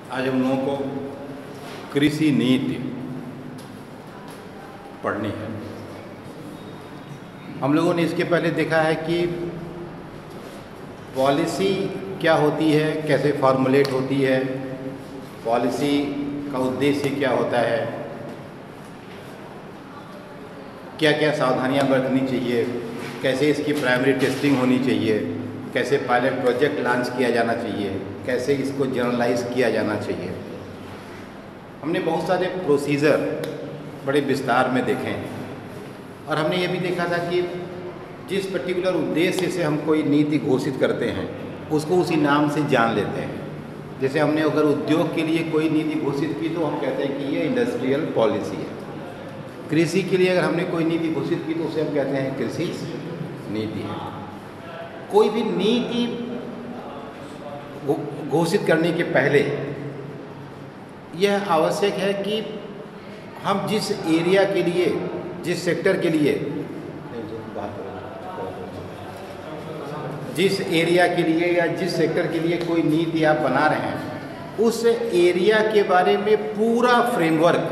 आज हम लोगों को कृषि नीति पढ़नी है। हम लोगों ने इसके पहले देखा है कि पॉलिसी क्या होती है, कैसे फॉर्मुलेट होती है, पॉलिसी का उद्देश्य क्या होता है, क्या क्या सावधानियां बरतनी चाहिए, कैसे इसकी प्राइमरी टेस्टिंग होनी चाहिए, कैसे पायलट प्रोजेक्ट लॉन्च किया जाना चाहिए, कैसे इसको जनरलाइज किया जाना चाहिए। हमने बहुत सारे प्रोसीजर बड़े विस्तार में देखे हैं और हमने ये भी देखा था कि जिस पर्टिकुलर उद्देश्य से हम कोई नीति घोषित करते हैं उसको उसी नाम से जान लेते हैं। जैसे हमने अगर उद्योग के लिए कोई नीति घोषित की तो हम कहते हैं कि ये इंडस्ट्रियल पॉलिसी है। कृषि के लिए अगर हमने कोई नीति घोषित की तो उसे हम कहते हैं कृषि नीति है। कोई भी नीति घोषित करने के पहले यह आवश्यक है कि हम जिस एरिया के लिए, जिस सेक्टर के लिए, जिस एरिया के लिए या जिस सेक्टर के लिए कोई नीति आप बना रहे हैं उस एरिया के बारे में पूरा फ्रेमवर्क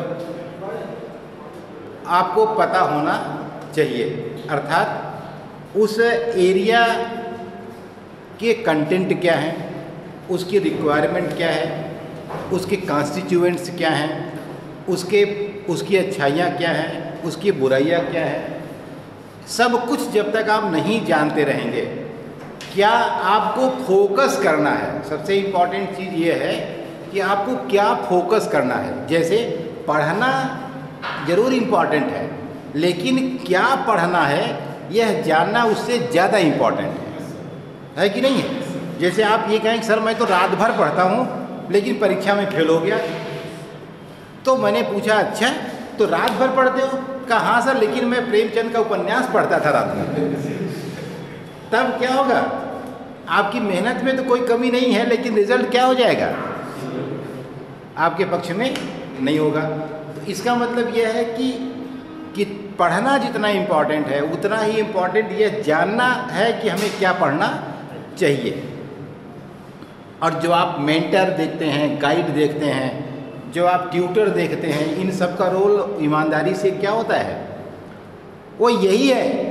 आपको पता होना चाहिए। अर्थात उस एरिया के कंटेंट क्या हैं, उसकी रिक्वायरमेंट क्या है, उसके कॉन्स्टिट्यूएंट्स क्या हैं, उसकी अच्छाइयाँ क्या हैं, उसकी बुराइयाँ क्या हैं, सब कुछ जब तक आप नहीं जानते रहेंगे। क्या आपको फोकस करना है, सबसे इम्पॉर्टेंट चीज़ ये है कि आपको क्या फोकस करना है। जैसे पढ़ना ज़रूर इम्पॉर्टेंट है, लेकिन क्या पढ़ना है यह जानना उससे ज़्यादा इम्पॉर्टेंट है कि नहीं है। जैसे आप ये कहें कि सर मैं तो रात भर पढ़ता हूँ लेकिन परीक्षा में फेल हो गया, तो मैंने पूछा अच्छा तो रात भर पढ़ते हो? कहा हाँ सर, लेकिन मैं प्रेमचंद का उपन्यास पढ़ता था रात में। तब क्या होगा, आपकी मेहनत में तो कोई कमी नहीं है, लेकिन रिजल्ट क्या हो जाएगा, आपके पक्ष में नहीं होगा। तो इसका मतलब यह है कि पढ़ना जितना इम्पॉर्टेंट है उतना ही इम्पॉर्टेंट यह जानना है कि हमें क्या पढ़ना चाहिए। और जो आप मेंटर देखते हैं, गाइड देखते हैं, जो आप ट्यूटर देखते हैं, इन सब का रोल ईमानदारी से क्या होता है, वो यही है।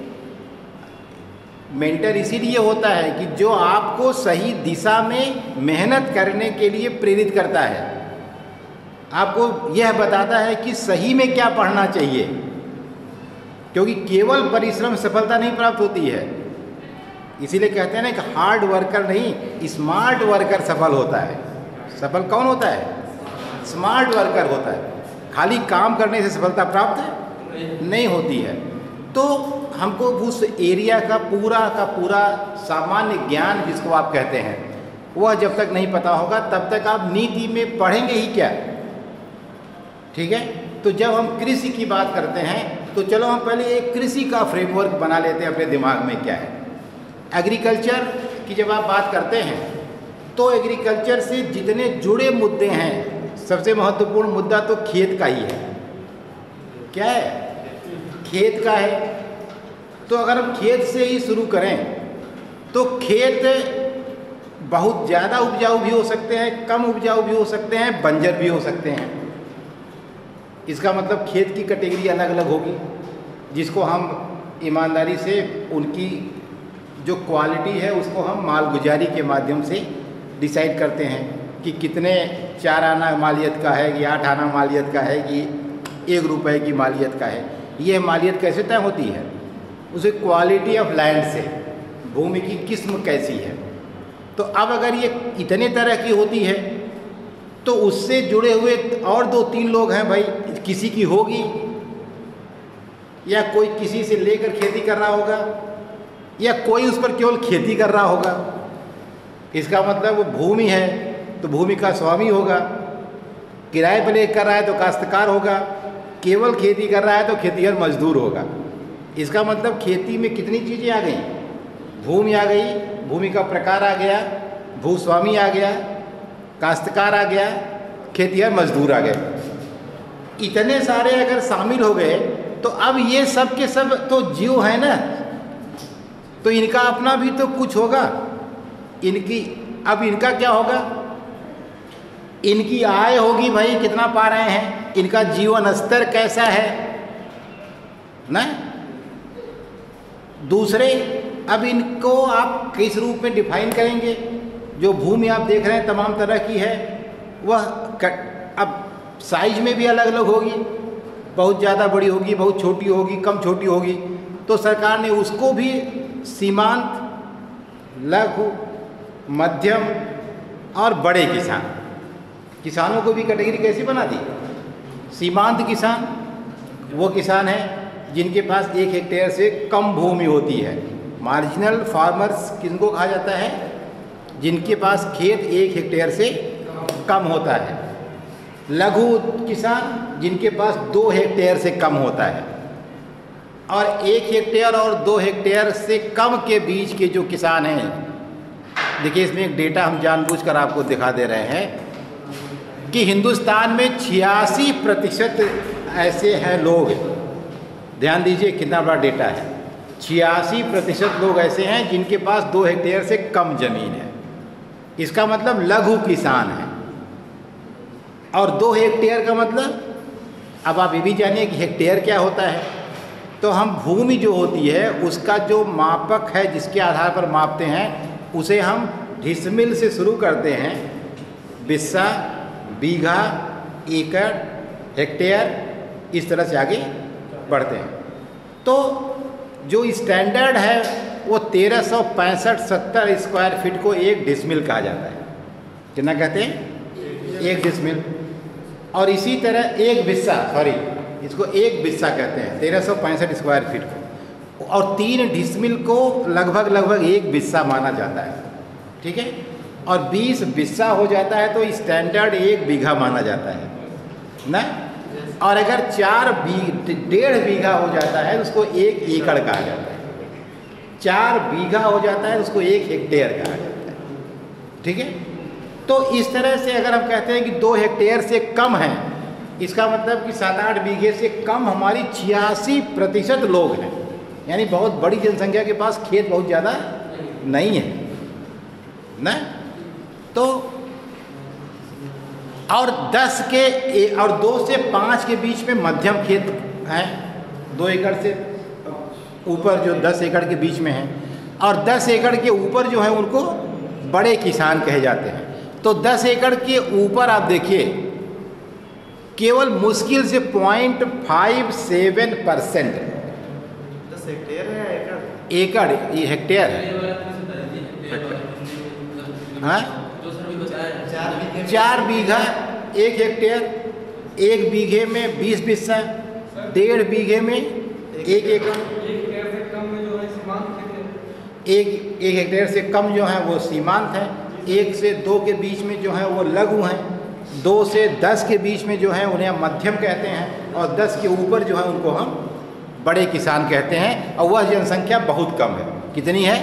मेंटर इसीलिए होता है कि जो आपको सही दिशा में मेहनत करने के लिए प्रेरित करता है, आपको यह बताता है कि सही में क्या पढ़ना चाहिए। क्योंकि केवल परिश्रम सफलता नहीं प्राप्त होती है। इसीलिए कहते हैं ना कि हार्ड वर्कर नहीं, स्मार्ट वर्कर सफल होता है। सफल कौन होता है? स्मार्ट वर्कर होता है। खाली काम करने से सफलता प्राप्त नहीं होती है। तो हमको उस एरिया का पूरा सामान्य ज्ञान जिसको आप कहते हैं वह जब तक नहीं पता होगा तब तक आप नीति में पढ़ेंगे ही क्या। ठीक है, तो जब हम कृषि की बात करते हैं तो चलो हम पहले एक कृषि का फ्रेमवर्क बना लेते हैं अपने दिमाग में क्या है। एग्रीकल्चर की जब आप बात करते हैं तो एग्रीकल्चर से जितने जुड़े मुद्दे हैं, सबसे महत्वपूर्ण मुद्दा तो खेत का ही है। क्या है? खेत का है। तो अगर हम खेत से ही शुरू करें तो खेत बहुत ज़्यादा उपजाऊ भी हो सकते हैं, कम उपजाऊ भी हो सकते हैं, बंजर भी हो सकते हैं। इसका मतलब खेत की कैटेगरी अलग अलग होगी, जिसको हम ईमानदारी से उनकी जो क्वालिटी है उसको हम मालगुजारी के माध्यम से डिसाइड करते हैं कि कितने 4 आना मालियत का है कि 8 आना मालियत का है कि 1 रुपये की मालियत का है। ये मालियत कैसे तय होती है? उसे क्वालिटी ऑफ लैंड से, भूमि की किस्म कैसी है। तो अब अगर ये इतने तरह की होती है तो उससे जुड़े हुए और 2-3 लोग हैं भाई, किसी की होगी या कोई किसी से लेकर खेती कर रहा होगा या कोई उस पर केवल खेती कर रहा होगा। इसका मतलब वो भूमि है तो भूमि का स्वामी होगा, किराए पर लेकर कर रहा है तो काश्तकार होगा, केवल खेती कर रहा है तो खेतीहर मजदूर होगा। इसका मतलब खेती में कितनी चीज़ें आ गई, भूमि आ गई, भूमि का प्रकार आ गया, भूस्वामी आ गया, काश्तकार आ गया, खेतीहर मजदूर आ गए। इतने सारे अगर शामिल हो गए तो अब ये सब के सब तो जीव है ना, तो इनका अपना भी तो कुछ होगा। अब इनका क्या होगा, इनकी आय होगी भाई कितना पा रहे हैं, इनका जीवन स्तर कैसा है ना। दूसरे, अब इनको आप किस रूप में डिफाइन करेंगे। जो भूमि आप देख रहे हैं तमाम तरह की है, वह अब साइज में भी अलग अलग होगी, बहुत ज़्यादा बड़ी होगी, बहुत छोटी होगी, कम छोटी होगी। तो सरकार ने उसको भी सीमांत, लघु, मध्यम और बड़े किसानों को भी कैटेगरी कैसी बना दी। सीमांत किसान वो किसान है जिनके पास 1 हेक्टेयर से कम भूमि होती है। मार्जिनल फार्मर्स किनको कहा जाता है, जिनके पास खेत 1 हेक्टेयर से कम होता है। लघु किसान जिनके पास 2 हेक्टेयर से कम होता है। और 1 हेक्टेयर और 2 हेक्टेयर से कम के बीच के जो किसान हैं, देखिए इसमें एक डेटा हम जानबूझकर आपको दिखा दे रहे हैं कि हिंदुस्तान में 86% ऐसे हैं लोग, ध्यान दीजिए कितना बड़ा डेटा है। 86% लोग ऐसे हैं जिनके पास 2 हेक्टेयर से कम जमीन है। इसका मतलब लघु किसान है। और 2 हेक्टेयर का मतलब, अब आप ये भी जानिए कि हेक्टेयर क्या होता है। तो हम भूमि जो होती है उसका जो मापक है, जिसके आधार पर मापते हैं, उसे हम डिसमिल से शुरू करते हैं, बिस्सा, बीघा, एकड़, हेक्टेयर, इस तरह से आगे बढ़ते हैं। तो जो स्टैंडर्ड है वो 1365-70 स्क्वायर फीट को 1 डिसमिल कहा जाता है। कितना कहते हैं? 1 डिसमिल। और इसी तरह 1 बिस्सा, इसको 1 बिस्सा कहते हैं 1365 स्क्वायर फीट को। और 3 डिसमिल को लगभग 1 बिस्सा माना जाता है, ठीक है। और 20 बिस्सा हो जाता है तो स्टैंडर्ड 1 बीघा माना जाता है ना। और अगर 1.5 बीघा हो जाता है तो उसको 1 एकड़ कहा जाता है। 4 बीघा हो जाता है तो उसको 1 हेक्टेयर कहा जाता है, ठीक है। तो इस तरह से अगर हम कहते हैं कि 2 हेक्टेयर से कम है, इसका मतलब कि 7-8 बीघे से कम हमारी 86% लोग हैं। यानी बहुत बड़ी जनसंख्या के पास खेत बहुत ज़्यादा नहीं है ना। तो और 2 से 5 के बीच में मध्यम खेत हैं, 2 एकड़ से ऊपर जो 10 एकड़ के बीच में हैं, और 10 एकड़ के ऊपर जो है उनको बड़े किसान कहे जाते हैं। तो 10 एकड़ के ऊपर आप देखिए केवल मुश्किल से 0.57%। 10 हेक्टेयर है एकड़, ये हेक्टेयर है। हाँ, 4 बीघा 1 हेक्टेयर, 1 बीघे में 20 बिस्सा, 1.5 बीघे में 1 एकड़। 1 हेक्टेयर से कम जो है वो सीमांत है, 1 से 2 के बीच में जो है वो लघु हैं, 2 से 10 के बीच में जो है उन्हें हम मध्यम कहते हैं, और 10 के ऊपर जो है उनको हम बड़े किसान कहते हैं। और वह जनसंख्या बहुत कम है, कितनी है?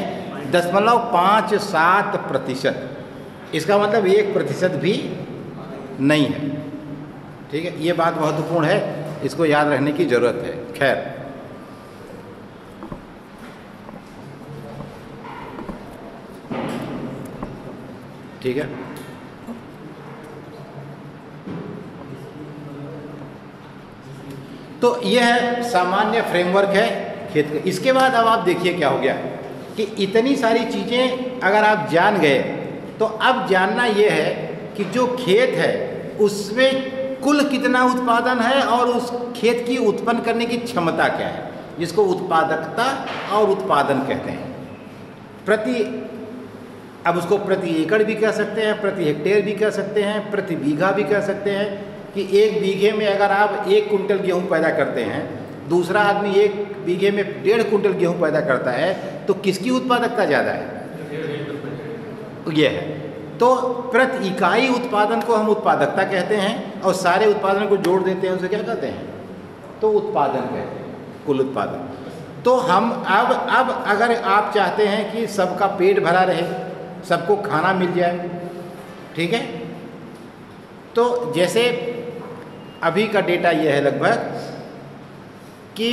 0.57%। इसका मतलब 1% भी नहीं है, ठीक है। ये बात महत्वपूर्ण है, इसको याद रखने की ज़रूरत है। खैर, ठीक है। तो यह सामान्य फ्रेमवर्क है खेत का। इसके बाद अब आप देखिए क्या हो गया कि इतनी सारी चीज़ें अगर आप जान गए तो अब जानना यह है कि जो खेत है उसमें कुल कितना उत्पादन है और उस खेत की उत्पन्न करने की क्षमता क्या है, जिसको उत्पादकता और उत्पादन कहते हैं। अब उसको प्रति एकड़ भी कह सकते हैं, प्रति हेक्टेयर भी कह सकते हैं, प्रति बीघा भी कह सकते हैं। कि 1 बीघे में अगर आप 1 कुंटल गेहूँ पैदा करते हैं, दूसरा आदमी 1 बीघे में 1.5 कुंटल गेहूँ पैदा करता है, तो किसकी उत्पादकता ज़्यादा है? ये है। तो प्रति इकाई उत्पादन को हम उत्पादकता कहते हैं, और सारे उत्पादन को जोड़ देते हैं उसे क्या कहते हैं? तो उत्पादन कहते हैं, कुल उत्पादन। तो हम अब अगर आप चाहते हैं कि सबका पेट भरा रहे, सबको खाना मिल जाए, ठीक है। तो जैसे अभी का डेटा यह है लगभग कि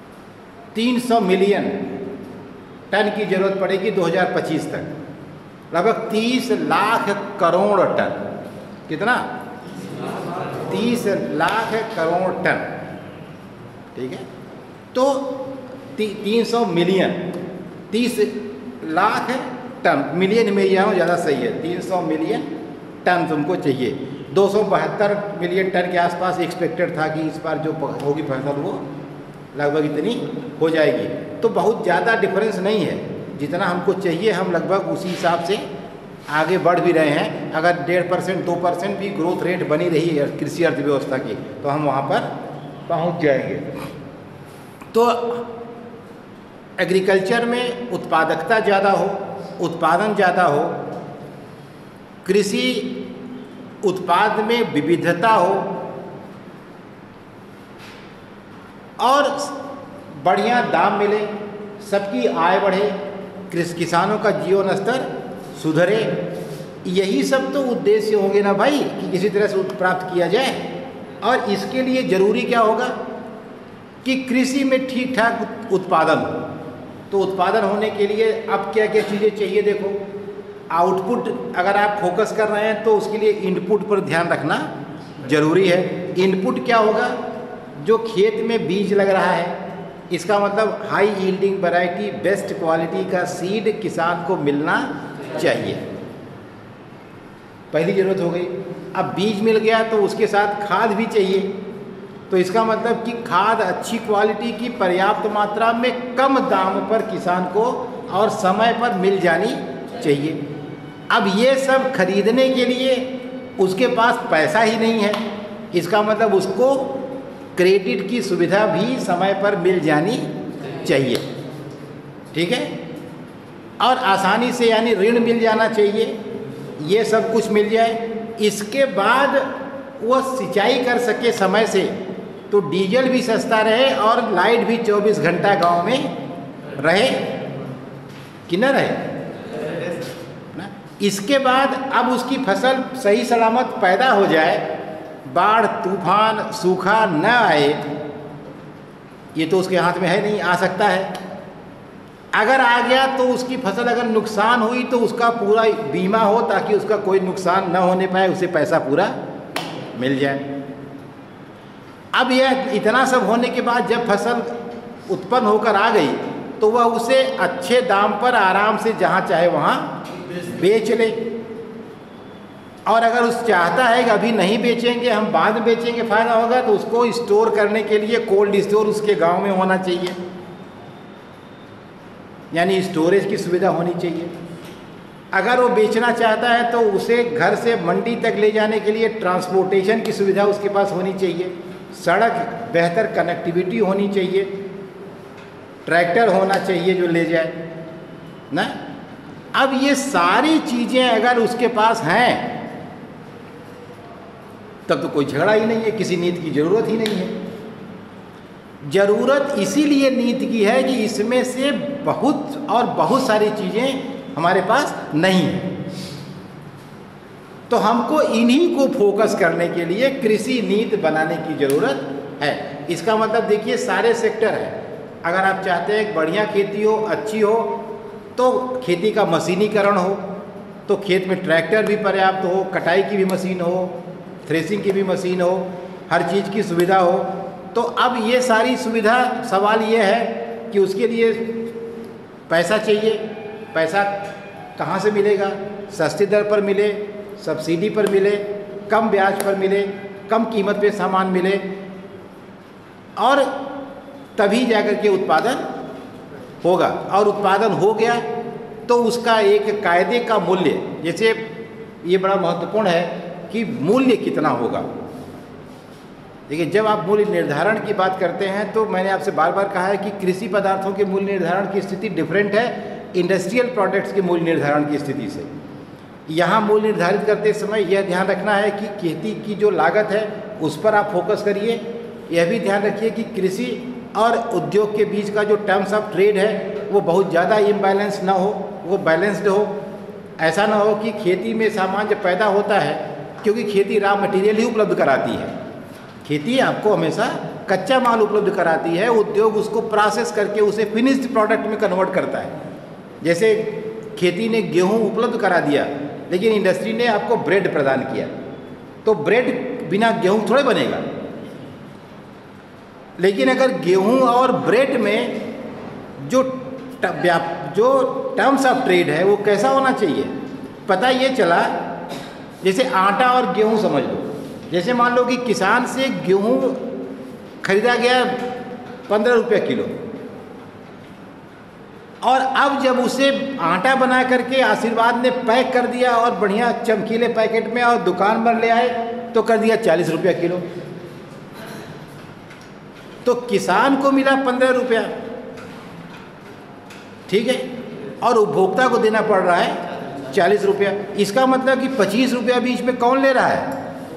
300 मिलियन टन की ज़रूरत पड़ेगी 2025 तक। लगभग 30 लाख करोड़ टन। कितना? 30 लाख करोड़ टन। ठीक है, तो 300 मिलियन, 30 लाख टन, मिलियन में जाओ ज़्यादा सही है, 300 मिलियन टन तुमको चाहिए। 272 मिलियन टन के आसपास एक्सपेक्टेड था कि इस बार जो होगी फसल वो लगभग इतनी हो जाएगी। तो बहुत ज़्यादा डिफरेंस नहीं है, जितना हमको चाहिए हम लगभग उसी हिसाब से आगे बढ़ भी रहे हैं। अगर 1.5% 2% भी ग्रोथ रेट बनी रही है कृषि अर्थव्यवस्था की तो हम वहाँ पर पहुँच जाएंगे। तो एग्रीकल्चर में उत्पादकता ज़्यादा हो, उत्पादन ज़्यादा हो, कृषि उत्पाद में विविधता हो और बढ़िया दाम मिले, सबकी आय बढ़े, किसानों का जीवन स्तर सुधरे, यही सब तो उद्देश्य होंगे ना भाई कि किसी तरह से प्राप्त किया जाए। और इसके लिए ज़रूरी क्या होगा कि कृषि में ठीक ठाक उत्पादन हो। तो उत्पादन होने के लिए अब क्या क्या चीज़ें चाहिए? देखो, आउटपुट अगर आप फोकस कर रहे हैं तो उसके लिए इनपुट पर ध्यान रखना ज़रूरी है। इनपुट क्या होगा? जो खेत में बीज लग रहा है, इसका मतलब high yielding variety, best quality का सीड किसान को मिलना चाहिए, पहली ज़रूरत हो गई। अब बीज मिल गया तो उसके साथ खाद भी चाहिए, तो इसका मतलब कि खाद अच्छी क्वालिटी की पर्याप्त मात्रा में कम दाम पर किसान को और समय पर मिल जानी चाहिए। अब ये सब खरीदने के लिए उसके पास पैसा ही नहीं है, इसका मतलब उसको क्रेडिट की सुविधा भी समय पर मिल जानी चाहिए। ठीक है, और आसानी से यानी ऋण मिल जाना चाहिए, ये सब कुछ मिल जाए। इसके बाद वो सिंचाई कर सके समय से, तो डीजल भी सस्ता रहे और लाइट भी 24 घंटा गांव में रहे कि न रहे ना। इसके बाद अब उसकी फसल सही सलामत पैदा हो जाए, बाढ़ तूफान सूखा न आए, ये तो उसके हाथ में है नहीं, आ सकता है। अगर आ गया तो उसकी फसल अगर नुकसान हुई तो उसका पूरा बीमा हो ताकि उसका कोई नुकसान न होने पाए, उसे पैसा पूरा मिल जाए। अब यह इतना सब होने के बाद जब फसल उत्पन्न होकर आ गई तो वह उसे अच्छे दाम पर आराम से जहाँ चाहे वहाँ बेच ले। और अगर उस चाहता है कि अभी नहीं बेचेंगे, हम बाद में बेचेंगे, फ़ायदा होगा, तो उसको स्टोर करने के लिए कोल्ड स्टोर उसके गांव में होना चाहिए, यानी स्टोरेज की सुविधा होनी चाहिए। अगर वो बेचना चाहता है तो उसे घर से मंडी तक ले जाने के लिए ट्रांसपोर्टेशन की सुविधा उसके पास होनी चाहिए, सड़क बेहतर कनेक्टिविटी होनी चाहिए, ट्रैक्टर होना चाहिए जो ले जाए ना। अब ये सारी चीज़ें अगर उसके पास हैं तब तो कोई झगड़ा ही नहीं है, किसी नीति की ज़रूरत ही नहीं है। ज़रूरत इसीलिए नीति की है कि इसमें से बहुत सारी चीज़ें हमारे पास नहीं है, तो हमको इन्हीं को फोकस करने के लिए कृषि नीति बनाने की ज़रूरत है। इसका मतलब देखिए सारे सेक्टर है। अगर आप चाहते हैं कि बढ़िया खेती हो, अच्छी हो, तो खेती का मशीनीकरण हो, तो खेत में ट्रैक्टर भी पर्याप्त हो, कटाई की भी मशीन हो, थ्रेसिंग की भी मशीन हो, हर चीज़ की सुविधा हो। तो अब ये सारी सुविधा, सवाल ये है कि उसके लिए पैसा चाहिए। पैसा कहाँ से मिलेगा? सस्ती दर पर मिले, सब्सिडी पर मिले, कम ब्याज पर मिले, कम कीमत पे सामान मिले, और तभी जाकर के उत्पादन होगा। और उत्पादन हो गया तो उसका एक कायदे का मूल्य, जैसे ये बड़ा महत्वपूर्ण है कि मूल्य कितना होगा। देखिए, जब आप मूल्य निर्धारण की बात करते हैं तो मैंने आपसे बार बार कहा है कि कृषि पदार्थों के मूल्य निर्धारण की स्थिति डिफरेंट है इंडस्ट्रियल प्रोडक्ट्स के मूल्य निर्धारण की स्थिति से। यहाँ मूल्य निर्धारित करते समय यह ध्यान रखना है कि खेती की जो लागत है उस पर आप फोकस करिए। यह भी ध्यान रखिए कि कृषि और उद्योग के बीच का जो टर्म्स ऑफ ट्रेड है वो बहुत ज़्यादा इम्बैलेंस ना हो, वो बैलेंस्ड हो। ऐसा ना हो कि खेती में सामान जब पैदा होता है, क्योंकि खेती रॉ मटेरियल ही उपलब्ध कराती है, खेती आपको हमेशा कच्चा माल उपलब्ध कराती है, उद्योग उसको प्रोसेस करके उसे फिनिश्ड प्रोडक्ट में कन्वर्ट करता है। जैसे खेती ने गेहूं उपलब्ध करा दिया, लेकिन इंडस्ट्री ने आपको ब्रेड प्रदान किया। तो ब्रेड बिना गेहूं थोड़े बनेगा। लेकिन अगर गेहूं और ब्रेड में जो टर्म्स ऑफ ट्रेड है वो कैसा होना चाहिए, पता ये चला, जैसे आटा और गेहूं समझ लो। जैसे मान लो कि किसान से गेहूं खरीदा गया 15 रुपये किलो, और अब जब उसे आटा बना करके आशीर्वाद ने पैक कर दिया और बढ़िया चमकीले पैकेट में और दुकान पर ले आए तो कर दिया 40 रुपये किलो। तो किसान को मिला 15 रुपया, ठीक है, और उपभोक्ता को देना पड़ रहा है 40 रुपया। इसका मतलब कि 25 रुपया बीच में कौन ले रहा है?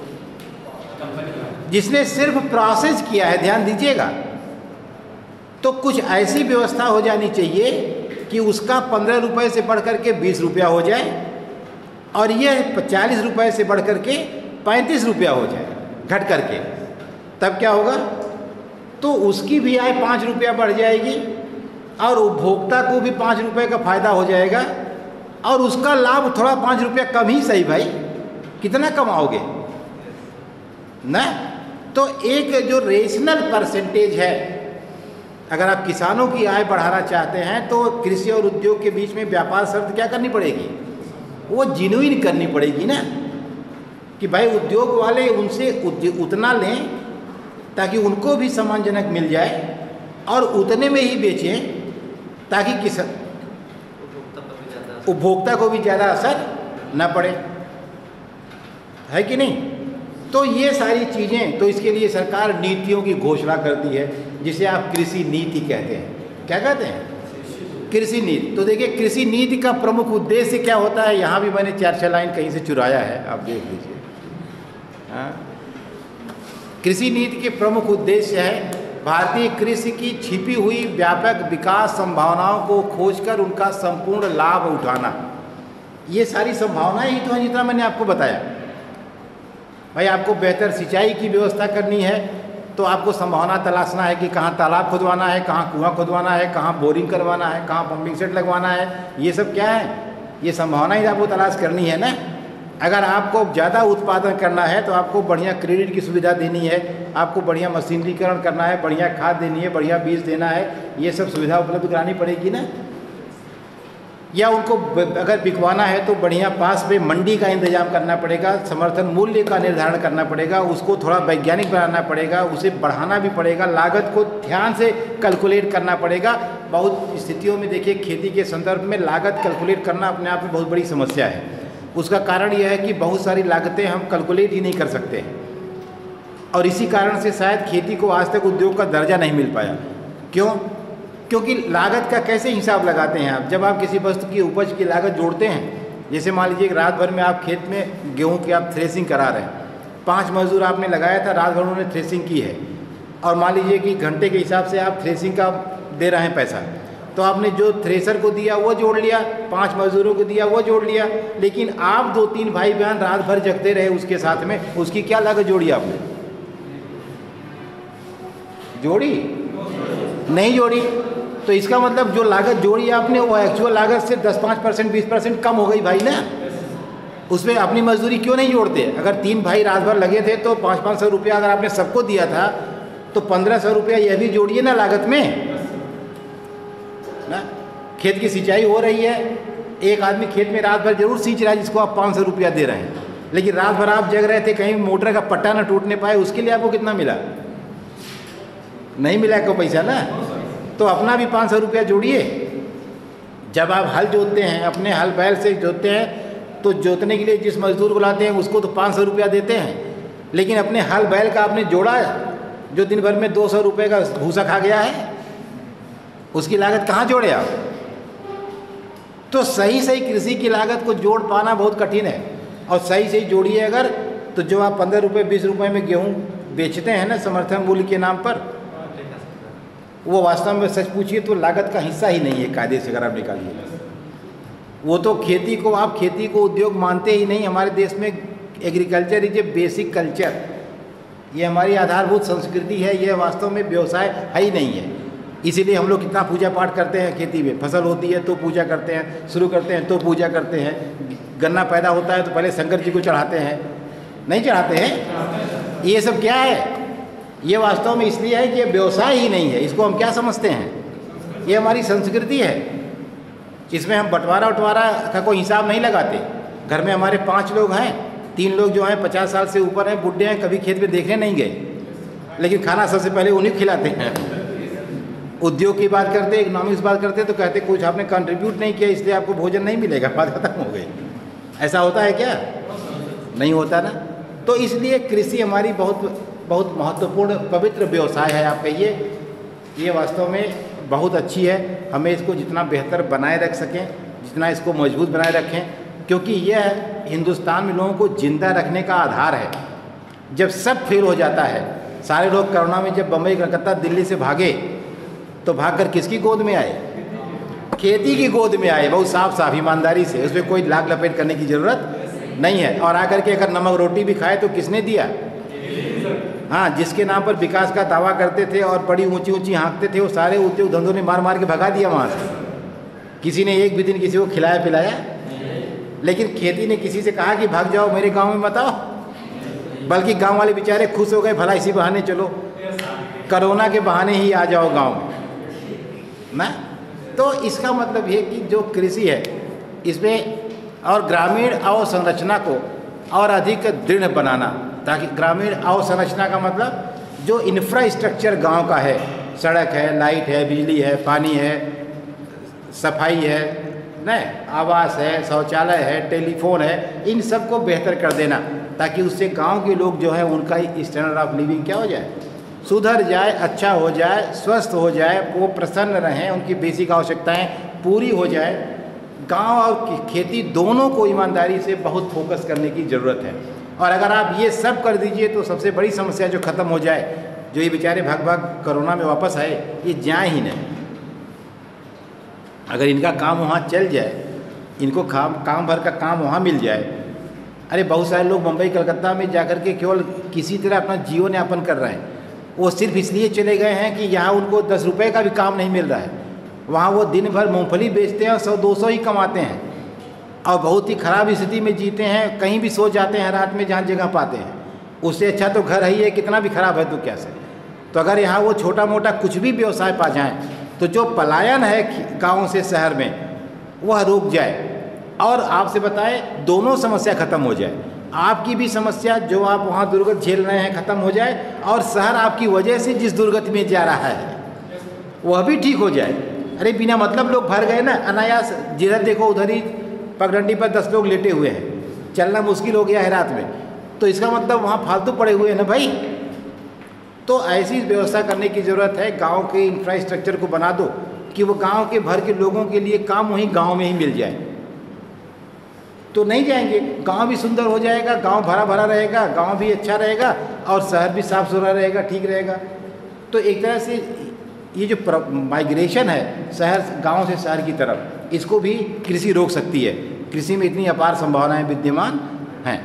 जिसने सिर्फ प्रोसेस किया है। ध्यान दीजिएगा। तो कुछ ऐसी व्यवस्था हो जानी चाहिए कि उसका 15 रुपये से बढ़ करके 20 रुपया हो जाए और यह 40 रुपये से बढ़ करके 35 रुपया हो जाए घट करके। तब क्या होगा? तो उसकी भी आय 5 रुपया बढ़ जाएगी और उपभोक्ता को भी 5 रुपये का फायदा हो जाएगा और उसका लाभ थोड़ा 5 रुपया कम ही सही भाई, कितना कमाओगे ना। तो एक जो रेशनल परसेंटेज है, अगर आप किसानों की आय बढ़ाना चाहते हैं तो कृषि और उद्योग के बीच में व्यापार शर्त क्या करनी पड़ेगी? वो जिन्युइन करनी पड़ेगी ना, कि भाई उद्योग वाले उनसे उतना लें ताकि उनको भी सम्मानजनक मिल जाए और उतने में ही बेचें ताकि उपभोक्ता को भी ज़्यादा असर न पड़े, है कि नहीं। तो ये सारी चीज़ें, तो इसके लिए सरकार नीतियों की घोषणा करती है जिसे आप कृषि नीति कहते हैं। क्या कहते हैं? कृषि नीति। तो देखिए कृषि नीति का प्रमुख उद्देश्य क्या होता है, यहाँ भी मैंने 4-6 लाइन कहीं से चुराया है, आप देख लीजिए। हाँ, कृषि नीति के प्रमुख उद्देश्य है भारतीय कृषि की छिपी हुई व्यापक विकास संभावनाओं को खोजकर उनका संपूर्ण लाभ उठाना। ये सारी संभावनाएं ही तो हैं जितना मैंने आपको बताया। भाई आपको बेहतर सिंचाई की व्यवस्था करनी है तो आपको संभावना तलाशना है कि कहाँ तालाब खुदवाना है, कहाँ कुआं खुदवाना है, कहाँ बोरिंग करवाना है, कहाँ पंपिंग सेट लगवाना है। ये सब क्या है? ये संभावना ही आपको तलाश करनी है ना। अगर आपको ज़्यादा उत्पादन करना है तो आपको बढ़िया क्रेडिट की सुविधा देनी है, आपको बढ़िया मशीनरीकरण करना है, बढ़िया खाद देनी है, बढ़िया बीज देना है, ये सब सुविधा उपलब्ध करानी पड़ेगी ना। या उनको अगर बिकवाना है तो बढ़िया पास में मंडी का इंतजाम करना पड़ेगा, समर्थन मूल्य का निर्धारण करना पड़ेगा, उसको थोड़ा वैज्ञानिक बनाना पड़ेगा, उसे बढ़ाना भी पड़ेगा, लागत को ध्यान से कैलकुलेट करना पड़ेगा। बहुत स्थितियों में देखिए खेती के संदर्भ में लागत कैलकुलेट करना अपने आप में बहुत बड़ी समस्या है। उसका कारण यह है कि बहुत सारी लागतें हम कैलकुलेट ही नहीं कर सकते और इसी कारण से शायद खेती को आज तक उद्योग का दर्जा नहीं मिल पाया। क्यों? क्योंकि लागत का कैसे हिसाब लगाते हैं आप? जब आप किसी वस्तु की उपज की लागत जोड़ते हैं, जैसे मान लीजिए रात भर में आप खेत में गेहूं की आप थ्रेसिंग करा रहे हैं, 5 मजदूर आपने लगाया था, रात भर उन्होंने थ्रेसिंग की है और मान लीजिए कि घंटे के हिसाब से आप थ्रेसिंग का दे रहे हैं पैसा, तो आपने जो थ्रेसर को दिया वो जोड़ लिया, 5 मजदूरों को दिया वो जोड़ लिया, लेकिन आप 2-3 भाई बहन रात भर जगते रहे उसके साथ में, उसकी क्या लागत जोड़ी आपने? जोड़ी? नहीं जोड़ी। तो इसका मतलब जो लागत जोड़ी आपने वो एक्चुअल लागत से 10-5%, 20% कम हो गई भाई ना। उसमें अपनी मजदूरी क्यों नहीं जोड़ते? अगर 3 भाई रात भर लगे थे तो 500-500 रुपया अगर आपने सबको दिया था तो 1500 रुपया यह भी जोड़िए ना लागत में ना। खेत की सिंचाई हो रही है, एक आदमी खेत में रात भर जरूर सींच रहा है जिसको आप 500 रुपया दे रहे हैं, लेकिन रात भर आप जग रहे थे, कहीं मोटर का पट्टा ना टूटने पाए, उसके लिए आपको कितना मिला? नहीं मिला को पैसा ना। तो अपना भी 500 रुपया जोड़िए। जब आप हल जोतते हैं, अपने हल बैल से जोतते हैं, तो जोतने के लिए जिस मजदूर को लाते हैं उसको तो 500 रुपया देते हैं, लेकिन अपने हल बैल का आपने जोड़ा जो दिन भर में 200 रुपये का भूसा खा गया है, उसकी लागत कहाँ जोड़े आप? तो सही सही कृषि की लागत को जोड़ पाना बहुत कठिन है। और सही सही जोड़िए अगर, तो जो आप 15 रुपये 20 रुपये में गेहूँ बेचते हैं ना समर्थन मूल्य के नाम पर, वो वास्तव में सच पूछिए तो लागत का हिस्सा ही नहीं है कायदे से अगर आप निकालिए। वो तो खेती को, आप खेती को उद्योग मानते ही नहीं। हमारे देश में agriculture is a basic culture, ये हमारी आधारभूत संस्कृति है, ये वास्तव में व्यवसाय है ही नहीं है। इसीलिए हम लोग कितना पूजा पाठ करते हैं खेती में। फसल होती है तो पूजा करते हैं, शुरू करते हैं तो पूजा करते हैं। गन्ना पैदा होता है तो पहले शंकर जी को चढ़ाते हैं, नहीं चढ़ाते हैं? ये सब क्या है? ये वास्तव में इसलिए है कि ये व्यवसाय ही नहीं है। इसको हम क्या समझते हैं? ये हमारी संस्कृति है। इसमें हम बंटवारा का कोई हिसाब नहीं लगाते। घर में हमारे 5 लोग हैं, 3 लोग जो हैं 50 साल से ऊपर हैं, बुढ़े हैं, कभी खेत में देखने नहीं गए, लेकिन खाना सबसे पहले उन्हीं को खिलाते हैं। उद्योग की बात करते, इकोनॉमिक्स बात करते तो कहते कुछ आपने कंट्रीब्यूट नहीं किया इसलिए आपको भोजन नहीं मिलेगा, बात खत्म हो गई। ऐसा होता है क्या? नहीं होता ना। तो इसलिए कृषि हमारी बहुत महत्वपूर्ण पवित्र व्यवसाय है। आप कहिए, ये वास्तव में बहुत अच्छी है। हमें इसको जितना बेहतर बनाए रख सकें, जितना इसको मजबूत बनाए रखें, क्योंकि यह हिंदुस्तान में लोगों को जिंदा रखने का आधार है। जब सब फेल हो जाता है, सारे लोग कोरोना में जब बम्बई, कलकत्ता, दिल्ली से भागे तो भागकर किसकी गोद में आए? खेती की गोद में आए, बहुत साफ ईमानदारी से। उसमें कोई लाग लपेट करने की ज़रूरत नहीं है। और आकर के अगर नमक रोटी भी खाए तो किसने दिया? हाँ, जिसके नाम पर विकास का दावा करते थे और बड़ी ऊंची हाँकते थे, वो सारे उद्योग धंधों ने मार के भगा दिया वहाँ से। किसी ने एक भी दिन किसी को खिलाया पिलाया? लेकिन खेती ने किसी से कहा कि भाग जाओ, मेरे गांव में मत आओ, बल्कि गांव वाले बेचारे खुश हो गए, भला इसी बहाने चलो, कोरोना के बहाने ही आ जाओ गांव में ना। तो इसका मतलब ये कि जो कृषि है इसमें और ग्रामीण अवसंरचना को और अधिक दृढ़ बनाना, ताकि ग्रामीण अवसंरचना का मतलब जो इंफ्रास्ट्रक्चर गांव का है, सड़क है, लाइट है, बिजली है, पानी है, सफाई है, न आवास है, शौचालय है, टेलीफोन है, इन सब को बेहतर कर देना, ताकि उससे गांव के लोग जो है उनका स्टैंडर्ड ऑफ लिविंग क्या हो जाए, सुधर जाए, अच्छा हो जाए, स्वस्थ हो जाए, वो प्रसन्न रहें, उनकी बेसिक आवश्यकताएं पूरी हो जाए। गांव और खेती दोनों को ईमानदारी से बहुत फोकस करने की ज़रूरत है। और अगर आप ये सब कर दीजिए तो सबसे बड़ी समस्या जो ख़त्म हो जाए, जो ये बेचारे भाग कोरोना में वापस आए, ये जाए ही नहीं। अगर इनका काम वहाँ चल जाए, इनको काम भर का काम वहाँ मिल जाए। अरे बहुत सारे लोग मुंबई कलकत्ता में जाकर के केवल किसी तरह अपना जीवन यापन कर रहे हैं। वो सिर्फ इसलिए चले गए हैं कि यहाँ उनको 10 रुपये का भी काम नहीं मिल रहा है। वहाँ वो दिन भर मूंगफली बेचते हैं और 100-200 ही कमाते हैं और बहुत ही ख़राब स्थिति में जीते हैं, कहीं भी सो जाते हैं रात में जहाँ जगह पाते हैं। उससे अच्छा तो घर ही है, कितना भी ख़राब है तो क्या से। तो अगर यहाँ वो छोटा मोटा कुछ भी व्यवसाय पा जाएँ तो जो पलायन है गाँव से शहर में वह रुक जाए। और आपसे बताएं, दोनों समस्या ख़त्म हो जाए। आपकी भी समस्या जो आप वहाँ दुर्गत झेल रहे हैं ख़त्म हो जाए, और शहर आपकी वजह से जिस दुर्गति में जा रहा है वह भी ठीक हो जाए। अरे बिना मतलब लोग भर गए ना, अनायास जिधर देखो उधर ही पगडंडी पर 10 लोग लेटे हुए हैं, चलना मुश्किल हो गया है रात में, तो इसका मतलब वहाँ फालतू पड़े हुए हैं ना भाई। तो ऐसी व्यवस्था करने की ज़रूरत है। गांव के इंफ्रास्ट्रक्चर को बना दो कि वो गांव के भर के लोगों के लिए काम वहीं गांव में ही मिल जाए, तो नहीं जाएंगे। गांव भी सुंदर हो जाएगा, गांव भरा भरा रहेगा, गांव भी अच्छा रहेगा और शहर भी साफ सुथरा रहेगा, ठीक रहेगा। तो एक तरह से ये जो माइग्रेशन है शहर गांव से शहर की तरफ, इसको भी कृषि रोक सकती है। कृषि में इतनी अपार संभावनाएं विद्यमान हैं।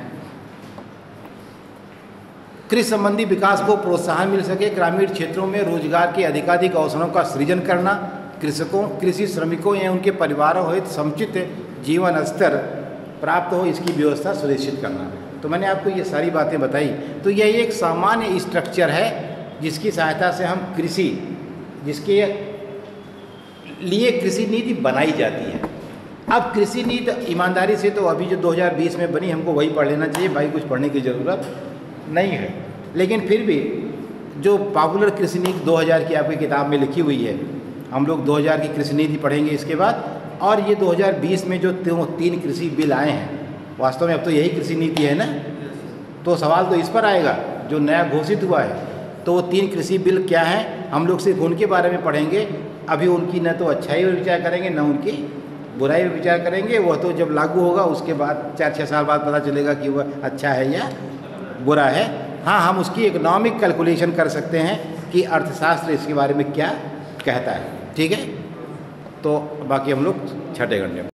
कृषि संबंधी विकास को प्रोत्साहन मिल सके, ग्रामीण क्षेत्रों में रोजगार के अधिकाधिक अवसरों का सृजन करना, कृषकों, कृषि श्रमिकों या उनके परिवारों सहित समुचित जीवन स्तर प्राप्त हो, इसकी व्यवस्था सुनिश्चित करना। तो मैंने आपको ये सारी बातें बताई। तो यह एक सामान्य स्ट्रक्चर है जिसकी सहायता से हम कृषि, जिसके लिए कृषि नीति बनाई जाती है। अब कृषि नीति ईमानदारी से तो अभी जो 2020 में बनी, हमको वही पढ़ लेना चाहिए भाई, कुछ पढ़ने की ज़रूरत नहीं है। लेकिन फिर भी जो पॉपुलर कृषि नीति 2000 की आपकी किताब में लिखी हुई है, हम लोग 2000 की कृषि नीति पढ़ेंगे इसके बाद। और ये 2020 में जो 3 कृषि बिल आए हैं, वास्तव में अब तो यही कृषि नीति है ना। तो सवाल तो इस पर आएगा जो नया घोषित हुआ है, तो वो 3 कृषि बिल क्या हैं, हम लोग सिर्फ उनके बारे में पढ़ेंगे। अभी उनकी न तो अच्छाई पर विचार करेंगे न उनकी बुराई पर विचार करेंगे। वह तो जब लागू होगा उसके बाद 4-6 साल बाद पता चलेगा कि वह अच्छा है या बुरा है। हाँ, हम उसकी इकोनॉमिक कैलकुलेशन कर सकते हैं कि अर्थशास्त्र इसके बारे में क्या कहता है। ठीक है, तो बाकी हम लोग छठे घंटे में